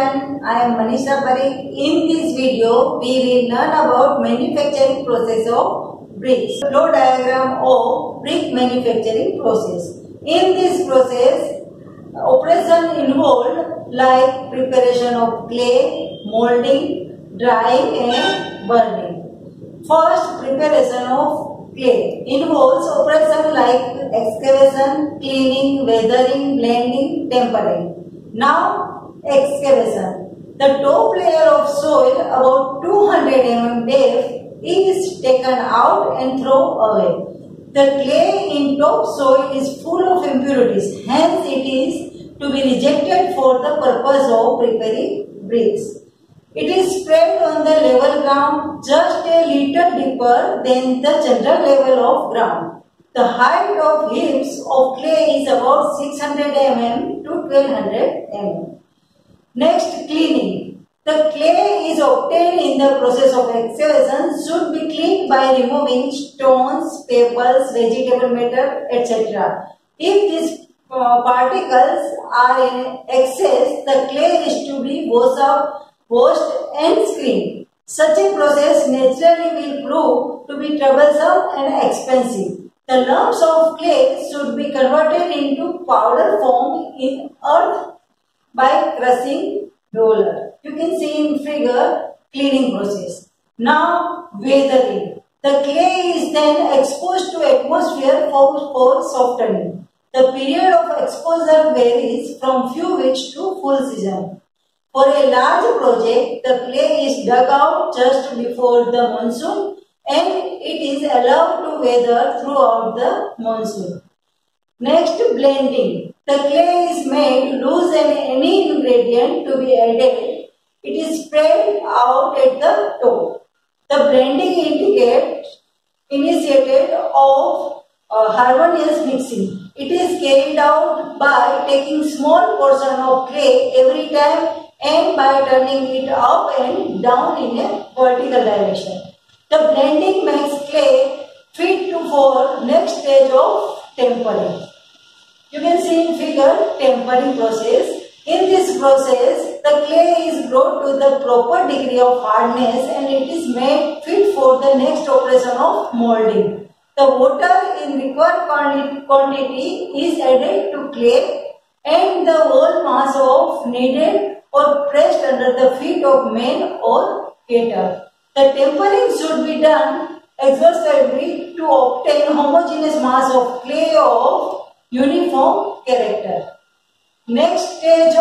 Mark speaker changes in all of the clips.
Speaker 1: everyone, I am Manisha Parikh. In this video, we will learn about manufacturing process of bricks. Flow diagram of brick manufacturing process. In this process, operation involved like preparation of clay, molding, drying and burning. First, preparation of clay involves operation like excavation, cleaning, weathering, blending, tempering. Now, excavation. The top layer of soil about 200 mm depth is taken out and thrown away. The clay in top soil is full of impurities, hence it is to be rejected for the purpose of preparing bricks. It is spread on the level ground just a little deeper than the general level of ground. The height of heaps of clay is about 600 mm to 1200 mm. Next, cleaning. The clay is obtained in the process of excavation should be cleaned by removing stones, pebbles, vegetable matter, etc. If these particles are in excess, the clay is to be washed and screened. Such a process naturally will prove to be troublesome and expensive. The lumps of clay should be converted into powder form in earth by crushing roller. You can see in figure cleaning process. Now weathering. The clay is then exposed to atmosphere for softening. The period of exposure varies from few weeks to full season. For a large project, the clay is dug out just before the monsoon and it is allowed to weather throughout the monsoon. Next, blending. The clay is made loose and any ingredient to be added, it is spread out at the top. The blending initiated of harmonious mixing. It is carried out by taking small portion of clay every time and by turning it up and down in a vertical direction. The blending makes clay fit for next stage of tempering. You can see in figure tempering process. In this process, the clay is brought to the proper degree of hardness and it is made fit for the next operation of molding. The water in required quantity is added to clay and the whole mass of kneaded or pressed under the feet of man or cater. The tempering should be done exhaustively to obtain homogeneous mass of clay of uniform character. Next stage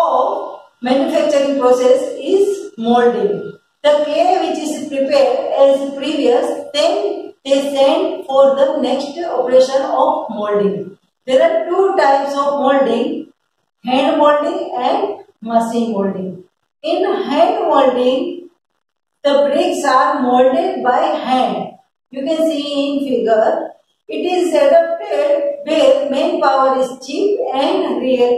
Speaker 1: of manufacturing process is molding. The clay which is prepared as previous, then they send for the next operation of molding. There are two types of molding, hand molding and machine molding. In hand molding, the bricks are molded by hand. You can see in figure. It is adapted where manpower is cheap and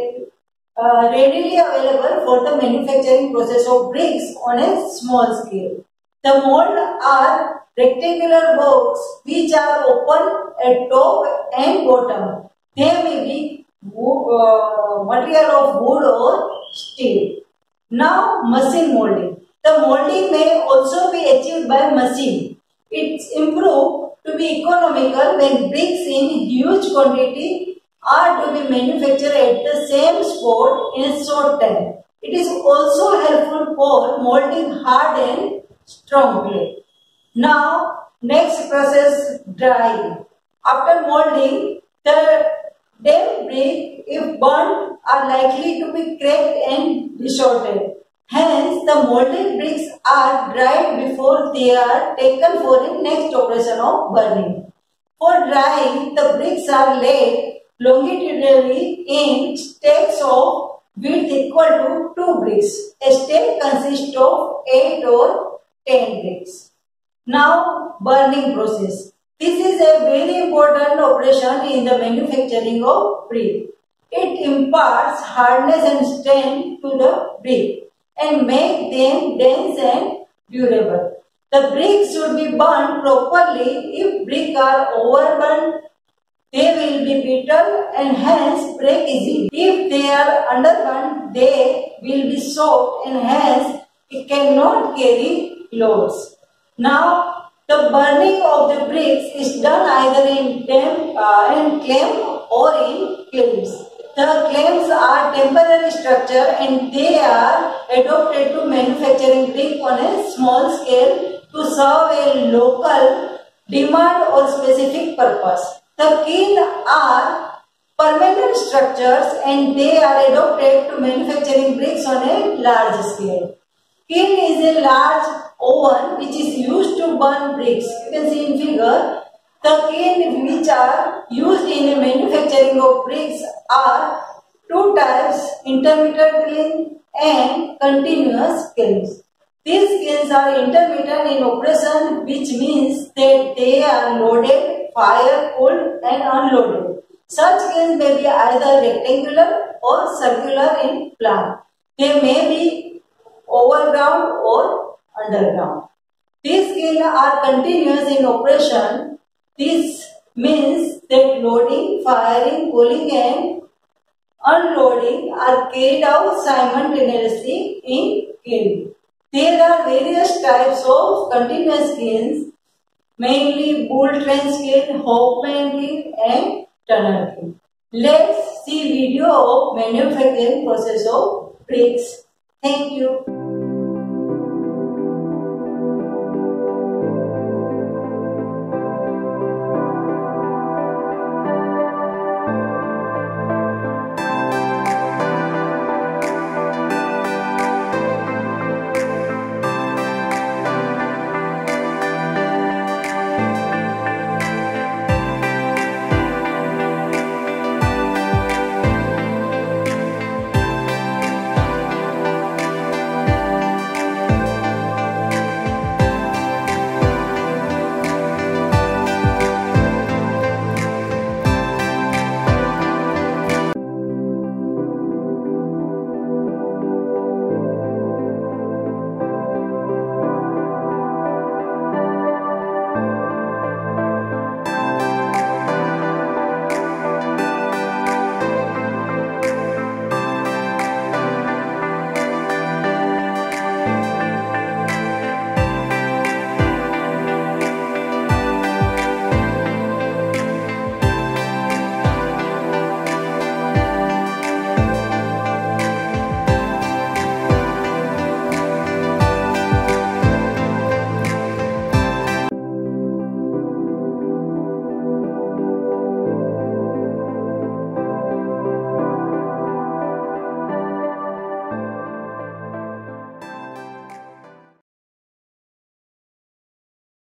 Speaker 1: readily available for the manufacturing process of bricks on a small scale. The mold are rectangular box which are open at top and bottom. They may be material of wood or steel. Now machine molding. The molding may also be achieved by machine. It's improved to be economical when bricks in huge quantity are to be manufactured at the same spot in a short time. It is also helpful for molding hard and strong clay. Now, next process, drying. After molding, the damp brick, if burnt, are likely to be cracked and distorted. Hence, the molded bricks are dried before they are taken for the next operation of burning. For drying, the bricks are laid longitudinally in stacks of width equal to 2 bricks. A stack consists of 8 or 10 bricks. Now, burning process. This is a very important operation in the manufacturing of brick. It imparts hardness and strength to the brick and make them dense and durable. The bricks should be burned properly. If bricks are overburned, they will be brittle and hence break easily. If they are undergone, they will be soft and hence it cannot carry loads. Now, the burning of the bricks is done either in clay or in kilns. The claims are temporary structure and they are adopted to manufacturing brick on a small scale to serve a local demand or specific purpose. The kiln are permanent structures and they are adopted to manufacturing bricks on a large scale. Kiln is a large oven which is used to burn bricks. You can see in figure. The kiln which are used in the manufacturing of bricks are two types, intermittent kiln and continuous kilns. These kilns are intermittent in operation, which means that they are loaded, fire, cooled and unloaded. Such kilns may be either rectangular or circular in plan. They may be overground or underground. These kilns are continuous in operation. This means that loading, firing, cooling and unloading are carried out simultaneously in kiln. There are various types of continuous kilns, mainly Boule-Trench kiln, Hoffman kiln and tunnel kiln. Let's see video of manufacturing process of bricks. Thank you.